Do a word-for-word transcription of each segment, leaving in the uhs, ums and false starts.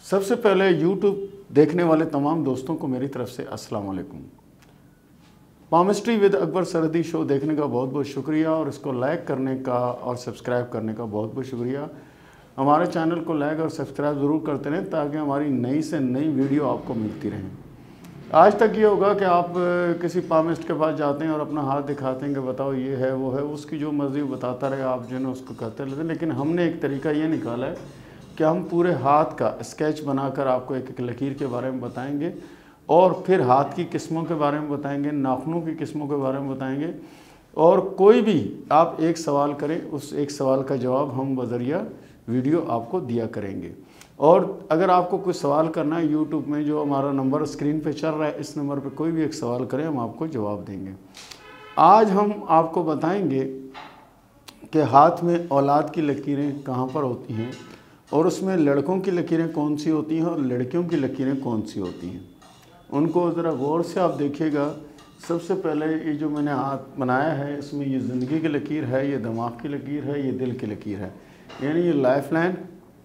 सबसे पहले यूट्यूब देखने वाले तमाम दोस्तों को मेरी तरफ से अस्सलाम वालेकुम। पामिस्ट्री विद अकबर सरहदी शो देखने का बहुत बहुत शुक्रिया और इसको लाइक करने का और सब्सक्राइब करने का बहुत बहुत शुक्रिया। हमारे चैनल को लाइक और सब्सक्राइब ज़रूर करते रहें ताकि हमारी नई से नई वीडियो आपको मिलती रहें। आज तक ये होगा कि आप किसी पामिस्ट के पास जाते हैं और अपना हाथ दिखाते हैं कि बताओ ये है वो है, उसकी जो मर्ज़ी बताता रहे, आप जो है उसको करते रहते हैं। लेकिन हमने एक तरीका ये निकाला है कि हम पूरे हाथ का स्केच बनाकर आपको एक एक लकीर के बारे में बताएंगे और फिर हाथ की किस्मों के बारे में बताएंगे, नाखूनों की किस्मों के बारे में बताएंगे। और कोई भी आप एक सवाल करें, उस एक सवाल का जवाब हम बज़रिया वीडियो आपको दिया करेंगे। और अगर आपको कुछ सवाल करना है यूट्यूब में, जो हमारा नंबर स्क्रीन पे चल रहा है, इस नंबर पे कोई भी एक सवाल करें, हम आपको जवाब देंगे। आज हम आपको बताएंगे कि हाथ में औलाद की लकीरें कहाँ पर होती हैं और उसमें लड़कों की लकीरें कौन सी होती हैं और लड़कियों की लकीरें कौन सी होती हैं। उनको ज़रा गौर से आप देखिएगा। सबसे पहले ये जो मैंने हाथ बनाया है, इसमें ये ज़िंदगी की लकीर है, ये दिमाग की लकीर है, ये दिल की लकीर है। यानी ये लाइफ लाइन,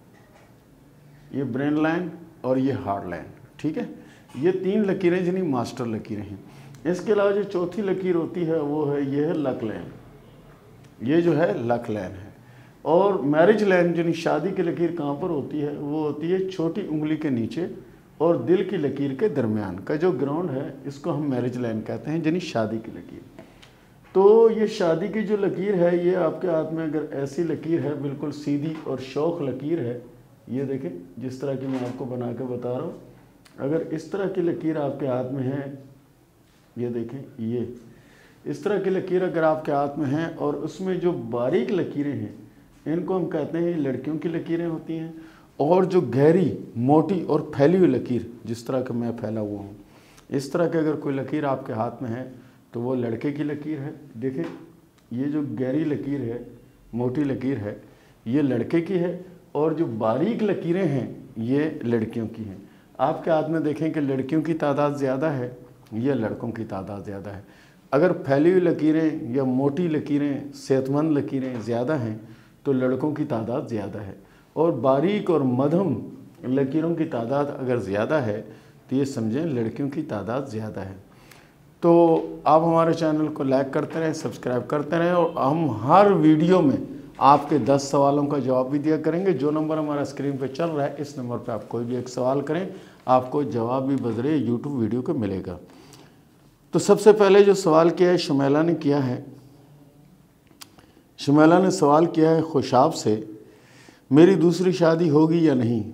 ये ब्रेन लाइन और ये हार्ट लाइन, ठीक है। ये तीन लकीरें जिन्हें मास्टर लकीरें हैं। इसके अलावा जो चौथी लकीर होती है वो है, ये है लक लाइन, ये जो है लक लाइन है। और मैरिज लाइन यानी शादी की लकीर कहाँ पर होती है, वो होती है छोटी उंगली के नीचे और दिल की लकीर के दरमियान का जो ग्राउंड है, इसको हम मैरिज लाइन कहते हैं, यानी शादी की लकीर। तो ये शादी की जो लकीर है, ये आपके हाथ में अगर ऐसी लकीर है, बिल्कुल सीधी और शौक लकीर है, ये देखें जिस तरह की मैं आपको बना के बता रहा हूँ। अगर इस तरह की लकीर आपके हाथ में है, ये देखें, ये इस तरह की लकीर अगर आपके हाथ में है और उसमें जो बारीक लकीरें हैं, इनको हम कहते हैं लड़कियों की लकीरें होती हैं। और जो गहरी, मोटी और फैली हुई लकीर, जिस तरह का मैं फैला हुआ हूँ, इस तरह की अगर कोई लकीर आपके हाथ में है तो वो लड़के की लकीर है। देखें, ये जो गहरी लकीर है, मोटी लकीर है, ये लड़के की है और जो बारीक लकीरें हैं, ये लड़कियों की हैं। आपके हाथ में देखें कि लड़कियों की तादाद ज़्यादा है, ये लड़कों की तादाद ज़्यादा है। अगर फैली हुई लकीरें या मोटी लकीरें, सेहतमंद लकीरें ज़्यादा हैं तो लड़कों की तादाद ज़्यादा है। और बारीक और मध्यम लकीरों की तादाद अगर ज़्यादा है तो ये समझें लड़कियों की तादाद ज़्यादा है। तो आप हमारे चैनल को लाइक करते रहें, सब्सक्राइब करते रहें और हम हर वीडियो में आपके दस सवालों का जवाब भी दिया करेंगे। जो नंबर हमारा स्क्रीन पे चल रहा है, इस नंबर पे आप कोई भी एक सवाल करें, आपको जवाब भी बज़रिए यूट्यूब वीडियो को मिलेगा। तो सबसे पहले जो सवाल किया है शुमैला ने किया है, शुमैला ने सवाल किया है खुशाब से, मेरी दूसरी शादी होगी या नहीं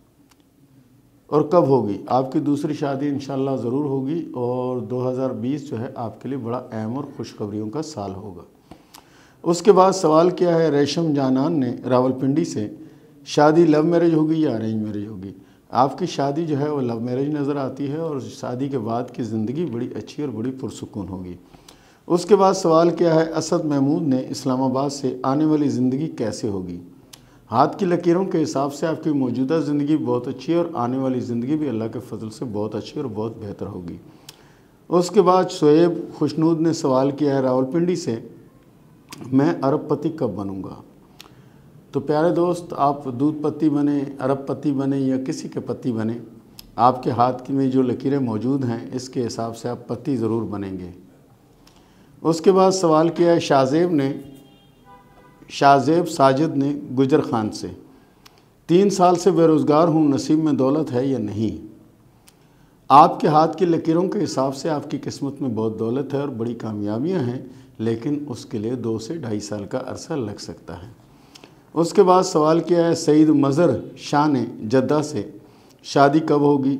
और कब होगी। आपकी दूसरी शादी इंशाल्लाह ज़रूर होगी और दो हज़ार बीस जो है आपके लिए बड़ा अहम और खुशखबरियों का साल होगा। उसके बाद सवाल किया है रेशम जानान ने रावलपिंडी से, शादी लव मैरिज होगी या अरेंज मैरिज होगी। आपकी शादी जो है वो लव मैरिज नज़र आती है और शादी के बाद की ज़िंदगी बड़ी अच्छी और बड़ी पुरसुकून होगी। उसके बाद सवाल किया है असद महमूद ने इस्लामाबाद से, आने वाली ज़िंदगी कैसे होगी। हाथ की लकीरों के हिसाब से आपकी मौजूदा ज़िंदगी बहुत अच्छी है और आने वाली ज़िंदगी भी अल्लाह के फजल से बहुत अच्छी और बहुत बेहतर होगी। उसके बाद शोएब खुशनूद ने सवाल किया है रावलपिंडी से, मैं अरबपति कब बनूंगा। तो प्यारे दोस्त, आप दूध पत्ती बने, अरबपति बने या किसी के पति बने, आपके हाथ में जो लकीरें मौजूद हैं इसके हिसाब से आप पति ज़रूर बनेंगे। उसके बाद सवाल किया है शाहजेब ने, शाहजेब साजिद ने गुजर खान से, तीन साल से बेरोज़गार हूँ, नसीब में दौलत है या नहीं। आपके हाथ की लकीरों के हिसाब से आपकी किस्मत में बहुत दौलत है और बड़ी कामयाबियाँ हैं, लेकिन उसके लिए दो से ढाई साल का अरसा लग सकता है। उसके बाद सवाल किया है सईद मज़र शाह ने जद्दा से, शादी कब होगी,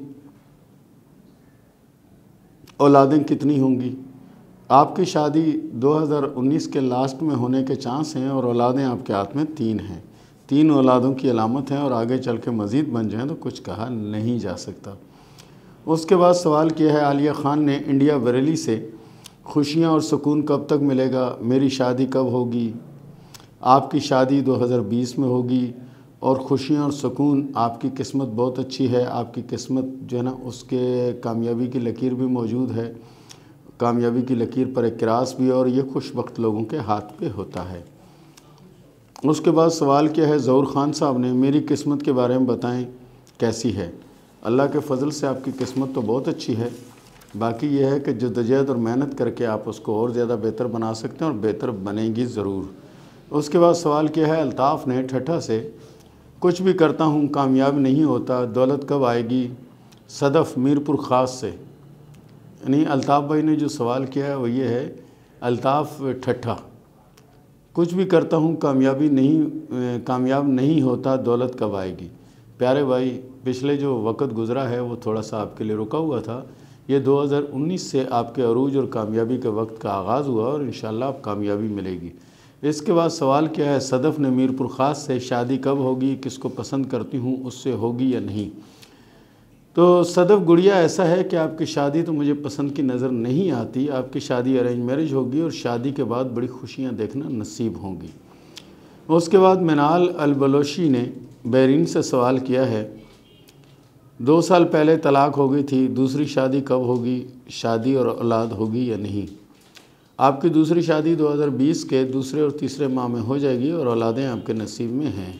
औलादें कितनी होंगी। आपकी शादी दो हज़ार उन्नीस के लास्ट में होने के चांस हैं और औलादें आपके हाथ में तीन हैं। तीन औलादों की अलामत हैं और आगे चल के मज़ीद बन जाएँ तो कुछ कहा नहीं जा सकता। उसके बाद सवाल किया है आलिया ख़ान ने इंडिया बरेली से, खुशियाँ और सुकून कब तक मिलेगा, मेरी शादी कब होगी। आपकी शादी दो हज़ार बीस में होगी और खुशियाँ और सुकून, आपकी किस्मत बहुत अच्छी है। आपकी किस्मत जो है ना, उसके कामयाबी की लकीर भी मौजूद है, कामयाबी की लकीर पर एक क्रास भी, और ये खुशबख्त लोगों के हाथ पे होता है। उसके बाद सवाल किया है ज़हूर ख़ान साहब ने, मेरी किस्मत के बारे में बताएं, कैसी है। अल्लाह के फ़ज़ल से आपकी किस्मत तो बहुत अच्छी है, बाकी ये है कि जद्दोजहद और मेहनत करके आप उसको और ज़्यादा बेहतर बना सकते हैं और बेहतर बनेंगी ज़रूर। उसके बाद सवाल किया है अल्ताफ़ ने ठट्ठा से, कुछ भी करता हूँ कामयाब नहीं होता, दौलत कब आएगी। सदफ़ मीरपुर ख़ास से, यानी अल्ताफ़ भाई ने जो सवाल किया है वो ये है, अल्ताफ़ ठट्ठा, कुछ भी करता हूँ कामयाबी नहीं कामयाब नहीं होता, दौलत कब आएगी। प्यारे भाई, पिछले जो वक्त गुज़रा है वो थोड़ा सा आपके लिए रुका हुआ था। ये दो हज़ार उन्नीस से आपके अरूज और कामयाबी के वक्त का आगाज़ हुआ और इंशाअल्लाह आप कामयाबी मिलेगी। इसके बाद सवाल क्या है सदफ़ ने मीरपुर ख़ास से, शादी कब होगी, किसको पसंद करती हूँ, उससे होगी या नहीं। तो सदफ़ गुड़िया, ऐसा है कि आपकी शादी तो मुझे पसंद की नज़र नहीं आती। आपकी शादी अरेंज मैरिज होगी और शादी के बाद बड़ी खुशियाँ देखना नसीब होंगी। उसके बाद मिनाल अल-बलोशी ने बैरिन से सवाल किया है, दो साल पहले तलाक हो गई थी, दूसरी शादी कब होगी, शादी और औलाद होगी या नहीं। आपकी दूसरी शादी दो हज़ार बीस के दूसरे और तीसरे माह में हो जाएगी और औलादें आपके नसीब में हैं।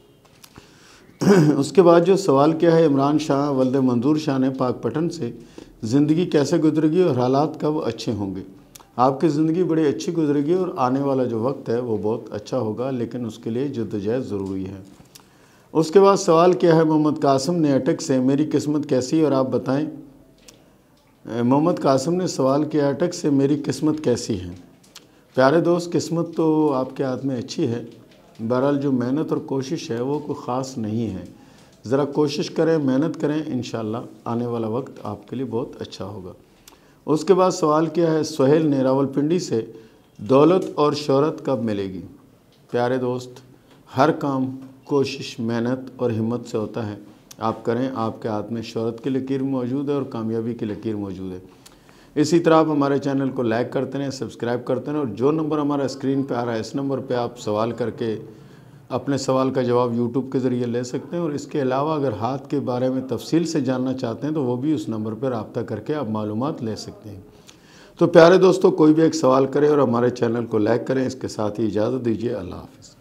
उसके बाद जो सवाल किया है इमरान शाह वल्द मंजूर शाह ने पाकपटन से, ज़िंदगी कैसे गुजरेगी और हालात कब अच्छे होंगे। आपकी ज़िंदगी बड़ी अच्छी गुजरेगी और आने वाला जो वक्त है वो बहुत अच्छा होगा, लेकिन उसके लिए जद्दोजहद ज़रूरी है। उसके बाद सवाल किया है मोहम्मद कासिम ने अटक से, मेरी किस्मत कैसी और आप बताएं। मोहम्मद कासिम ने सवाल किया अटक से, मेरी किस्मत कैसी है। प्यारे दोस्त, किस्मत तो आपके हाथ में अच्छी है, बहरहाल जो मेहनत और कोशिश है वो कोई ख़ास नहीं है। ज़रा कोशिश करें, मेहनत करें, इंशाअल्लाह आने वाला वक्त आपके लिए बहुत अच्छा होगा। उसके बाद सवाल किया है सुहेल ने रावलपिंडी से, दौलत और शोहरत कब मिलेगी। प्यारे दोस्त, हर काम कोशिश, मेहनत और हिम्मत से होता है। आप करें, आपके हाथ में शोहरत की लकीर मौजूद है और कामयाबी की लकीर मौजूद है। इसी तरह आप हमारे चैनल को लाइक करते रहें, सब्सक्राइब करते रहें और जो नंबर हमारा स्क्रीन पे आ रहा है इस नंबर पे आप सवाल करके अपने सवाल का जवाब यूट्यूब के ज़रिए ले सकते हैं। और इसके अलावा अगर हाथ के बारे में तफसील से जानना चाहते हैं तो वो भी उस नंबर पर रब्ता करके आप मालूमात ले सकते हैं। तो प्यारे दोस्तों, कोई भी एक सवाल करें और हमारे चैनल को लाइक करें। इसके साथ ही इजाज़त दीजिए। अल्लाह हाफ़िज़।